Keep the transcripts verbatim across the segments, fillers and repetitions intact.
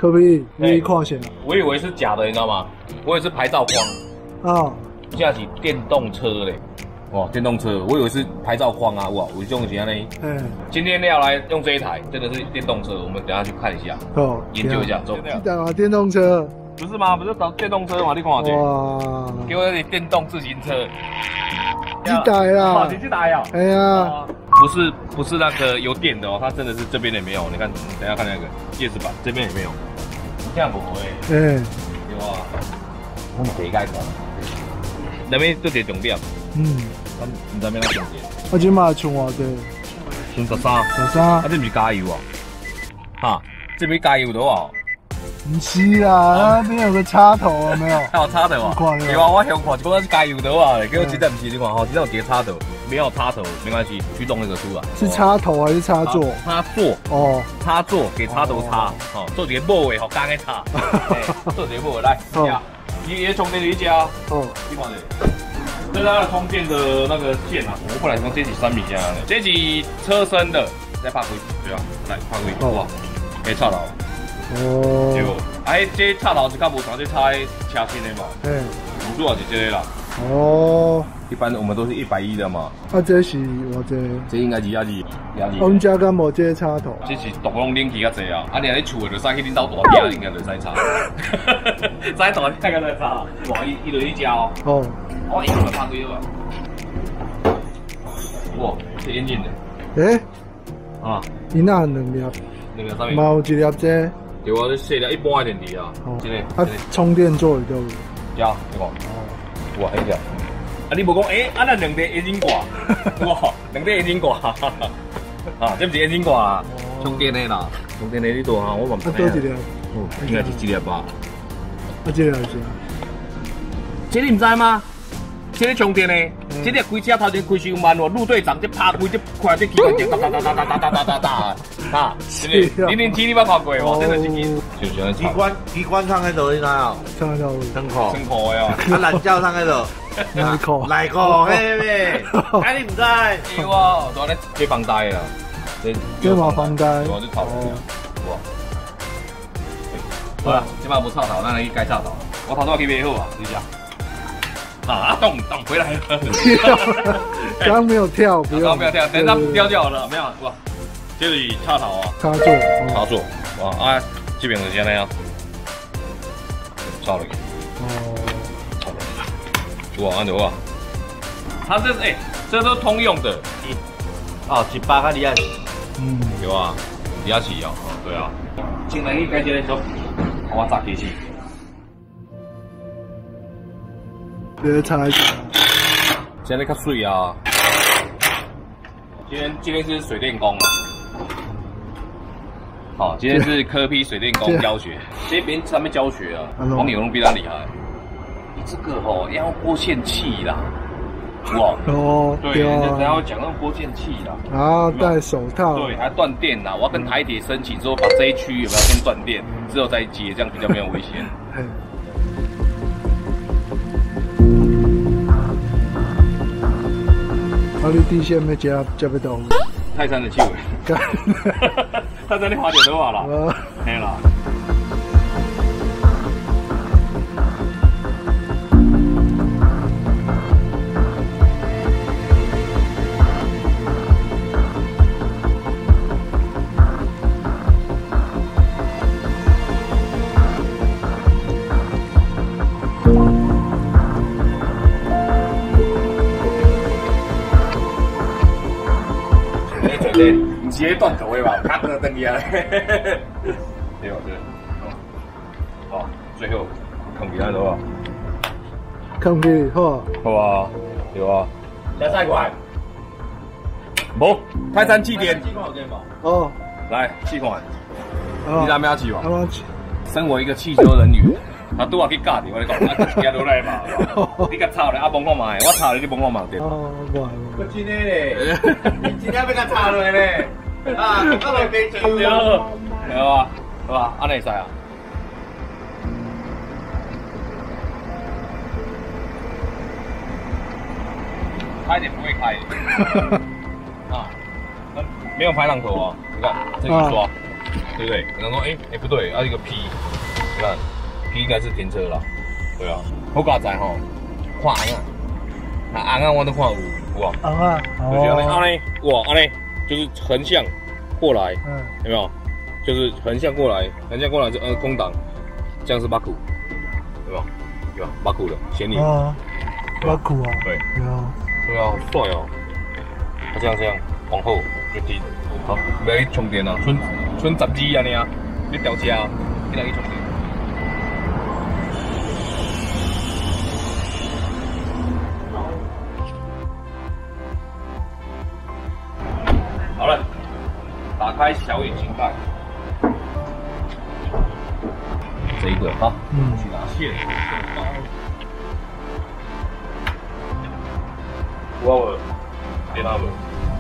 可不可以？你看下。 我以为是假的，你知道吗？我以为是牌照框。啊。这是电动车嘞。哇，电动车，我以为是牌照框啊，哇，我这种怎样呢？嗯。今天要来用这一台，真的是电动车，我们等下去看一下，哦，研究一下。走。 记得啊，电动车。 不是吗？不是找电动车吗？你看这。哇。给我点电动自行车。 这台啦。 你这台啊？ 哎呀。 不是不是那个有电的哦，它真的是这边也没有。你看，等一下看那个叶子板，这边也没有。这样不会。嗯。有啊。我们可以改讲。那边做一个重点。嗯。咱唔知咩重点。 我今嘛充偌济？ 充十三。 十三。 啊，这不是加油啊？哈，这边加油的哦。 不是啦，那边有个插头有没有？ 还有插头啊？有啊，我想看，就讲是加油的啊，结果真的不是，你看哈，真的有叠插头，没有插头没关系，驱动那个出来。是插头还是插座？ 插座哦，插座给插头插，哦，做一个末尾好刚个插，做一个末尾来，你也充电的一家哦，你看这。这是它的充电的那个线啊，我本来从这是三米加的，这是车身的，再拍开，对啊，来拍开，哇，可以插头。哦。对，哎，这插头是较无常，这插在车身的嘛。嗯。主要是这个啦。哦。一般我们都是一百一的嘛。 啊，这是我这。这应该是压力，压力。 我们家敢无这个插头？ 这是独龙冷气较济啊，啊，你喺厝的就使去恁兜大店，应该就使插。使大店应该就插，哇，伊伊就去加哦。哦。我一个拍开了。哇，这眼镜的。诶。啊。伊那两粒。两粒啥物？冇一粒这。对啊，这细粒一般的电池啊。哦。这个。啊， 充电座里头。 有，你看。哦。哇，迄个。啊，你无讲诶，啊，咱两个眼镜挂。哇，两个眼镜挂。啊，这不是眼镜挂啊，充电的啦。充电的你多哈，我问。啊，多一粒。哦，应该是一粒吧。 啊，这个是。 这你唔知吗？这个充电的，这个开车头前开伤慢哦，陆队长这拍开这看这机关枪哒哒哒哒哒哒哒哒哒，啊，零零七你捌看过无？这个是机， 机关机关唱喺度，你知啊？ 唱喺度， 真酷，真酷的哦。 啊，蓝教唱喺度， 来酷， 来酷，嘿嘿，哎你唔知？ 有啊，我咧接房贷啦， 这嘛房贷， 我就炒头，哇。好啦，今摆无炒头，咱来去改炒头。我头拄去买好啊，你讲。啊，动动回来了， 刚刚没有跳，不用，不要跳，等它掉掉了，没有哇，这里插头啊， 插座， 插座，哇啊，这边是这样，插了，哦，插了，哇，安怎哇？它这是哎，这都通用的， 哦，一百个离合器， 嗯，有啊，离合器哦，对啊，进来去改这个做，我炸机器。 别插一下。 现在较水啊！今天今天是水电工啊。好，今天是科批水电工教学，这边上面教学啊，黄永龙比他厉害。你这个哦要用拨线器啦，哇！哦，对，人家要讲用拨线器啦。 然后戴手套。 对，还断电啦！我要跟台铁申请说，把这一区有没有先断电，之后再接，这样比较没有危险。 啊！你底线要加加不到。 泰山的气味。泰山你花点多少啦？没啦。对，唔是迄断头的吧？卡个等去啊！对哦对，好，最后扛起来了啊！ 扛起好， 好啊，有啊。加赛款，无泰山气垫。哦，来气款，你哪边气嘛？身为一个汽车人员，他拄啊去教你，我你讲，啊，行落来嘛，你甲抄咧，啊，摸看卖，我抄咧，你摸看嘛对。哦，无。我真诶咧，你真正要甲抄落来咧，啊，我来买酒了，对吧？好吧，安尼会使啊。差一点不会开。啊，没有排浪头哦，你看这个刷， 对不对？然后说，哎哎不对，啊一个 P， 你看 P 应该是停车啦，对啊。我刚才吼看红啊，啊红啊我都看有，有啊。 红啊， 就是安尼，安尼哇安尼，就是横向过来， 嗯， 有没有？就是横向过来，横向过来就呃空档，这样是八股，有没有？有啊，八股的显影。 哦，八股啊。 对。 有。 对啊，好帅哦。他这样这样往后就低，好，不要去充电啊，剩剩十 G 安尼啊，你调车啊，你来去充电。好了，打开小引擎盖，这一个哈，嗯，去拿线，有啊无？电脑无？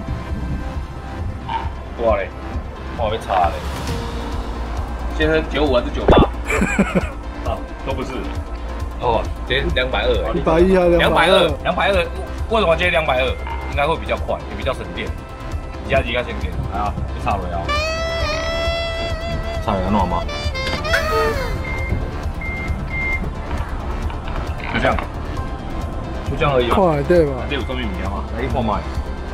哇嘞，我被查嘞。先生九五还是九八？啊，都不是。哦，这两百二。 一百一还是两百二？两百二，为什么接两百二？应该会比较快，也比较省电。加几个先给，啊，你插落啊？插安怎吗？就这样，就这样而已。 快对吧？ 这有什么物件吗？来，看卖。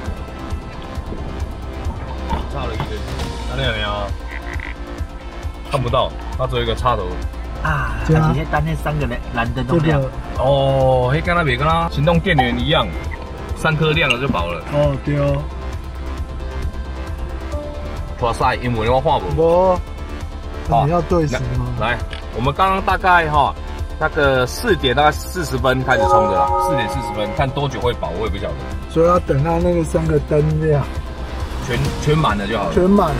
插了一个，那那样啊，看不到，它只有一个插头。 啊，它底下单那三个蓝蓝灯都亮。 哦，迄跟那别跟它行动电源一样，三颗亮了就饱了。 哦，对哦。 哇塞，因为我看不。 无。你要对时吗？ 来，我们刚刚大概哈。那个四点大概四十分开始充的啦，四点四十分，看多久会饱，我也不晓得。 所以要等它那个三个灯亮， 全全满了就好了。 全满。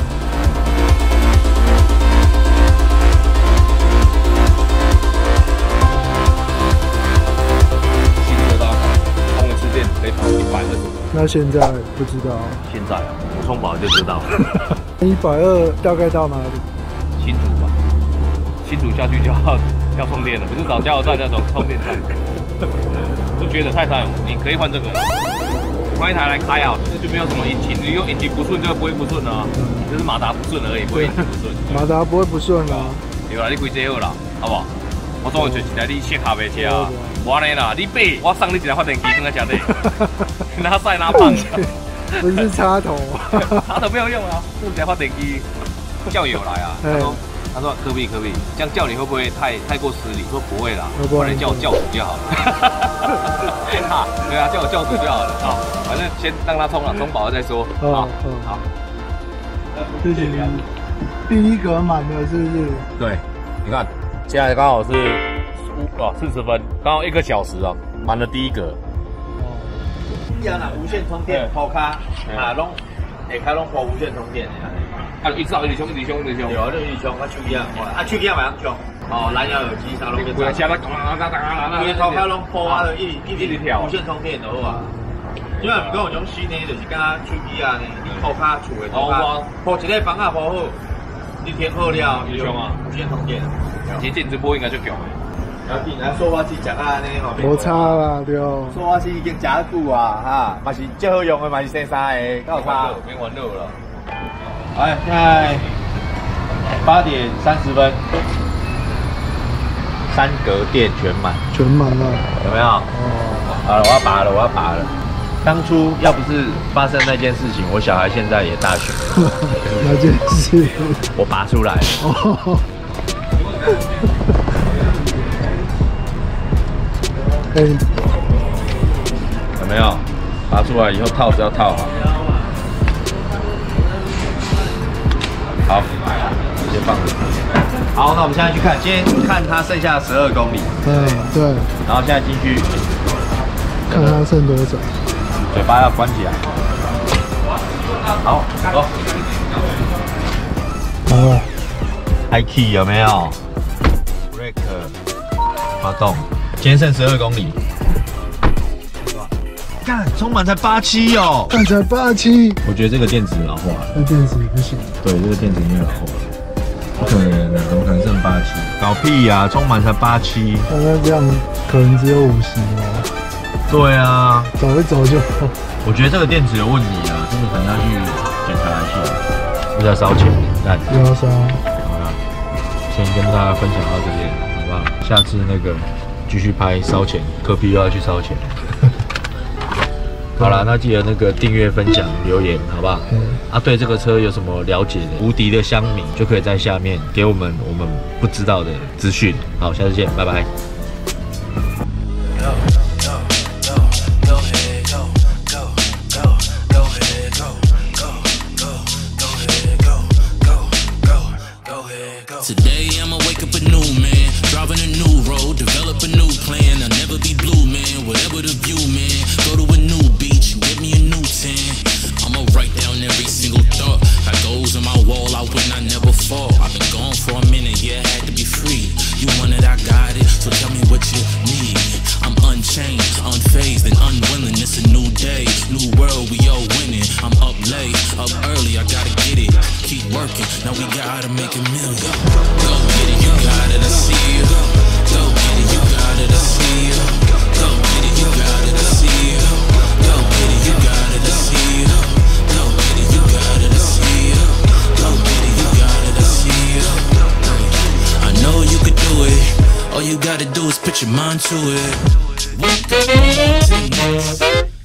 新车大概充一次电可以跑一百二十。 那现在不知道。 现在啊，我充饱就知道。 一百二大概到哪里？ 新竹吧，新竹下去就要。要充电了，不是找加油站那种充电站，就觉得太太，你可以换这个，换一台来开啊，这就没有什么引擎，你用引擎不顺，这个不会不顺啊，就是马达不顺而已，不会引擎不顺。 马达不会不顺啊。 对啦，你开这好啦，好不好？我总会找一台你适合的车啊，无安尼啦，你买我送你一台发电机放在车内，哪晒哪棒。 不是插头， 插头没有用啊，这台发电机叫油来啊。他说：“科比，科比，这样叫你会不会太太过失礼？”说不会啦，不然叫我教主就好了。对啊，叫我教主就好了啊。反正先让他充了，充饱了再说。啊，好。 谢谢你。第一格满了是不是？ 对，你看，现在刚好是哦四十分，刚好一个小时啊，满了第一格。 一样啦，无线充电，抛卡啊，拢下开拢抛无线充电的。 啊，一直充，一直充，一直充，一直充。 有啊，就一直充，啊手机啊，啊手机啊马上充。哦，蓝牙耳机啥拢给。 不要瞎了，嘎嘎嘎嘎嘎。 因为头壳拢铺啊，一一一直跳。 无线充电就好啊。因为唔讲有种新呢，就是敢若手机啊呢，你头壳厝的头壳铺一个房啊铺好，你填好了， 一直充啊， 无线充电。 其实电直播应该就强的。 然后然塑化剂食啊呢吼。 无差啦，对哦。 塑化剂已经食得久啊，哈，嘛是最好用的，嘛是生三个，够差。 免玩热了。 哎，现在八点三十分，三格电全满， 全满了， 有没有？哦，好了，我要拔了，我要拔了。当初要不是发生那件事情，我小孩现在也大学了。 那件事， 我拔出来了。哦。 哎， 有没有？拔出来以后套子要套好。好，直接放着。好，那我们现在去看，今天看它剩下十二公里。 嗯，对。 然后现在进去， 看它剩多少。 嘴巴要关起来。好，走。 好了。 I key 有没有 ？Break， 发动。今天剩十二公里。干，充满才八七哦， 干才八七。 我觉得这个电池老化了。 这电池不行。对， 这个电池已经老化了。不可能的，怎么可能剩八七？搞屁呀、啊！充满才八七。 那这样可能只有五十哦。 对啊， 走一走就好。 我觉得这个电池有问题啊，真的可能要去检查一下。又在烧钱。 干。 幺三。 好了，先跟大家分享到这边，好不好？下次那个继续拍烧钱，科比又要去烧钱。好了，那记得那个订阅、分享、留言，好不好？嗯。啊，对这个车有什么了解的，无敌的乡民就可以在下面给我们我们不知道的资讯。好，下次见，拜拜。 Today I'ma wake up a new man, driving a new road, develop a new plan. I'll never be blue, man, whatever the view, man. Go to a new beach and get me a new tan. I'ma write down every single thought that goes on my wall. I win, I never fall. I've been gone for a minute, yeah, I had to be free. You want it, I got it, so tell me what you need. I'm unchained, unfazed, and unwilling. It's a new day, new world, we all winning. I'm up late, up early, I gotta get it. Keep working, now we gotta make a million. Go get it, you got it, I see you. Go get it, you got it, I see you. Go get it, you got it, I see you. Go get it, you got it, I see you. Go get it, you got it, I see you. Go get it, you got it, I see you. I know you could do it. All you gotta do is put your mind to it.